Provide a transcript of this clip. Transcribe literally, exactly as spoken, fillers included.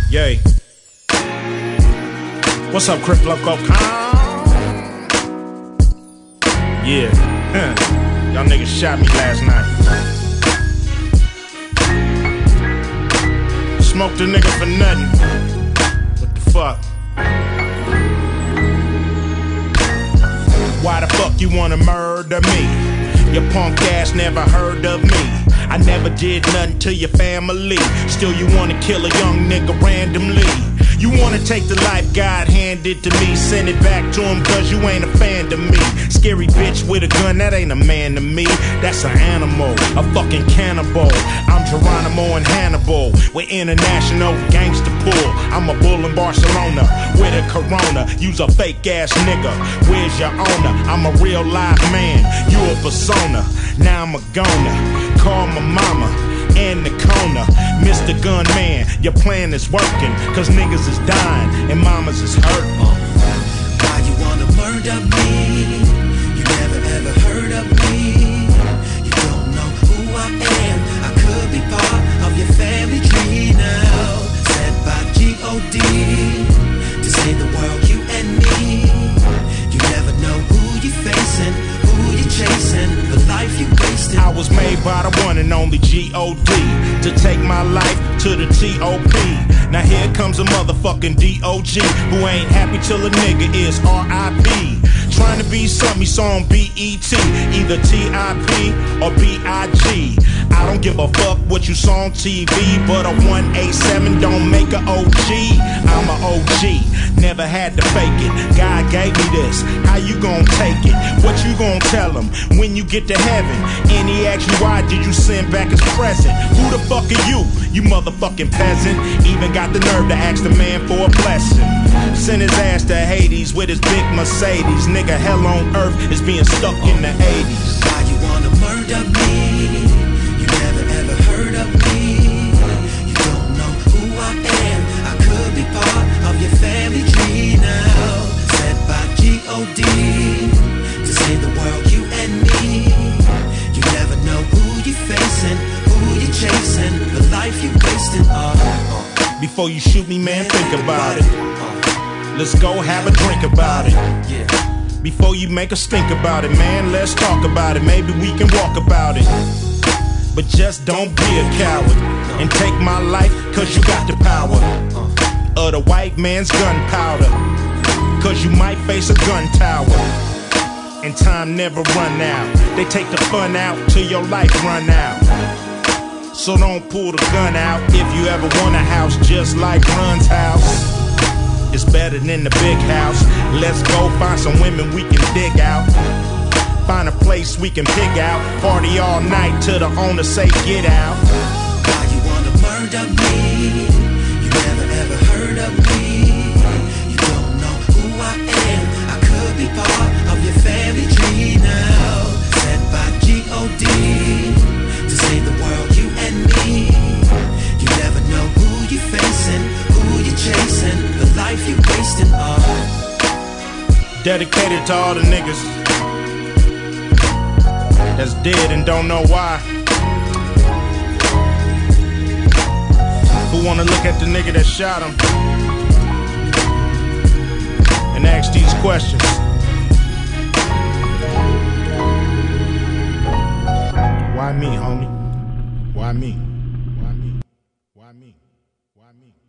Yay. What's up, Crip Loco? Yeah. Huh. Y'all niggas shot me last night. Smoked a nigga for nothing. What the fuck? Why the fuck you wanna murder me? Your punk ass never heard of me. I never did nothing to your family. Still you wanna kill a young nigga randomly. You wanna take the life God handed to me, send it back to him cause you ain't a fan to me. Scary bitch with a gun, that ain't a man to me. That's an animal, a fucking cannibal. I'm Geronimo and Hannibal, we're international gangster pull. I'm a bull in Barcelona with a Corona. You's a fake ass nigga, where's your owner? I'm a real live man, you a persona. Now I'm a goner, call my mama in the corner. Mister Gunman, your plan is working, cause niggas is dying and mamas is hurting. Why you wanna murder me? You never ever heard of me. You don't know who I am. I could be part of your family tree now. Set by G O D to save the world, you and me. You never know who you facing, who you chasing, the life you wasting. I was made by the one and only G O D to take my life to the T O P. Now here comes a motherfucking D O G who ain't happy till a nigga is R I P. Trying to be something he saw on B E T, either T I P or B I G. I don't give a fuck what you saw on T V, but a one eighty-seven don't make a O G. I'm a O G, never had to fake it. God gave me this, how you gon' take it? What you gon' tell him when you get to heaven? And he asks you why did you send back his present? Who the fuck are you, you motherfucking peasant? Even got the nerve to ask the man for a blessing. Send his ass to Hades with his big Mercedes. Nigga, hell on earth is being stuck in the eighties. Why you wanna murder me? You never ever heard of me. You don't know who I am. I could be part of your family tree now. Set by G O D to save the world, you and me. You never know who you facing, who you chasing, the life you wasting. Uh, Before you shoot me, man, think about it. Let's go have a drink about it. Before you make a stink about it, man, let's talk about it. Maybe we can walk about it. But just don't be a coward and take my life, cause you got the power of the white man's gunpowder. Cause you might face a gun tower, and time never run out. They take the fun out till your life run out. So don't pull the gun out if you ever want a house just like Run's house. It's better than the big house. Let's go find some women we can dig out. Find a place we can pig out. Party all night till the owner say get out. Why you wanna murder me? You never ever heard of me. You don't know who I am. I could be part of your family tree now. Set by G O D to save the world, you and me. You never know who you facing, who you chasing, the life you wasting. Uh. Dedicated to all the niggas that's dead and don't know why. Who wanna look at the nigga that shot him and ask these questions? Why me, homie? Why me? Why me? Why me? Why me?